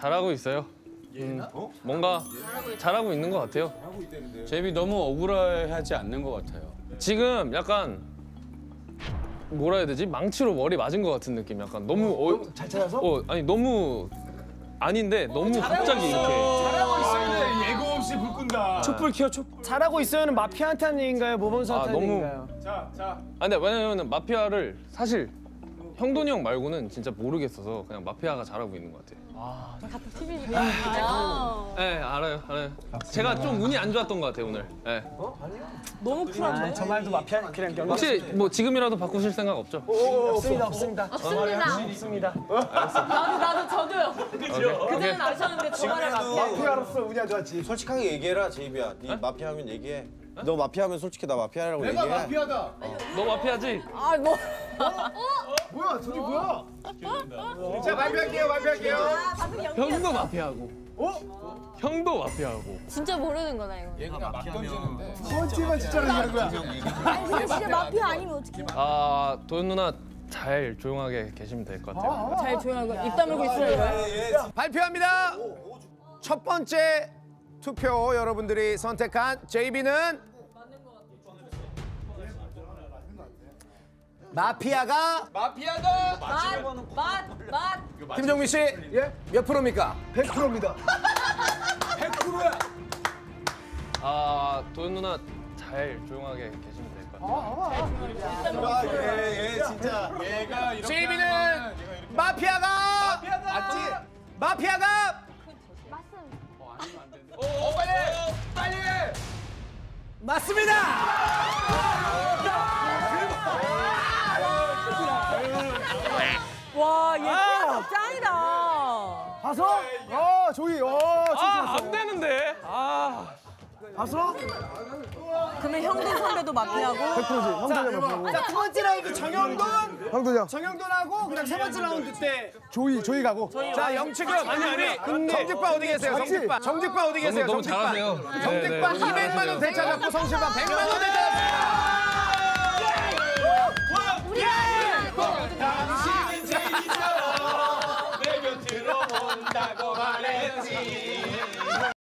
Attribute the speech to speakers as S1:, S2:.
S1: 잘하고 있어요. 뭔가 잘하고 있는 것 같아요.
S2: 제이비 너무 억울해하지 않는 것 같아요.
S1: 지금 약간 뭐라 해야 되지? 망치로 머리 맞은 것 같은 느낌. 약간 너무
S3: 잘 찾아서?
S1: 아니 너무 아닌데 너무 갑자기 이렇게.
S3: 잘하고 있어요. 예고 없이 불 끈다. 촛불 켜요. 촛불. 잘하고 있어요는 마피아한테 하는 얘기인가요? 모범수한테 하는
S1: 너무-
S3: 얘기인가요?
S1: 근데 왜냐면 마피아를 사실 형돈이 형 말고는 진짜 모르겠어서 그냥 마피아가 잘하고 있는 것 같아요.
S4: 같은 팀이니까.
S1: 네 알아요. 제가 좀 운이 안 좋았던 것 같아요 오늘. 네.
S4: 너무 쿨한데?
S3: 저 말도 마피아 그냥 경.
S1: 혹시 뭐 지금이라도 바꾸실 생각 없죠?
S3: 없습니다. 없습니다.
S4: 없습니다. 나도 저도요. 그때는 아셨는데 저 말을
S3: 마피아로서 운이 안 좋았지.
S5: 솔직하게 얘기해라, 제이비야. 네 마피아하면 얘기해. 너 마피아하면 솔직히 나 마피아라고 얘기해.
S3: 마피아다.
S1: 너 마피아지?
S4: 아 뭐?
S3: 뭐야? 둘이 뭐야? 자, 발표할게요.
S1: 형도 마피아고. 형도 마피아고.
S4: 진짜 모르는 거다 이거.
S3: 헌지만 진짜로 얘기하는 거야.
S4: 아니 근데 진짜 마피아 아니면 어떡해?
S1: 도현 누나 잘 조용하게 계시면 될 것 같아요.
S4: 잘 조용하고 입 다물고 있어요 이거.
S6: 발표합니다. 첫 번째 투표 여러분들이 선택한 JB는 마피아가
S4: 맛.
S6: 김종민 씨 몇 프로입니까?
S3: 100%입니다.
S6: 100%야.
S1: 도현 누나 잘 조용하게 계시면 될 것 같아요.
S5: 진짜.
S6: JB는 마피아가 맞지? 마피아가 빨리 맞습니다.
S4: 와 얘 짱이다.
S3: 봐서? 조이.
S1: 안 되는데.
S3: 봤어?
S4: 그러면 형들 선배도 마피아고.
S3: 100%지. 형돈이 몇
S6: 자, 두 번째 라운드 정영돈.
S3: 형돈이요.
S6: 정영돈하고 그다음 세 번째 라운드 때
S3: 조이 가고.
S6: 자, 영축이 아니. 정직반 어디 계세요? 정직반 어디 계세요?
S1: 너무
S6: 정직반.
S1: 잘하세요.
S6: 정직반 200만 원 되찾았고 성실반 100만 원 되찾았습니다.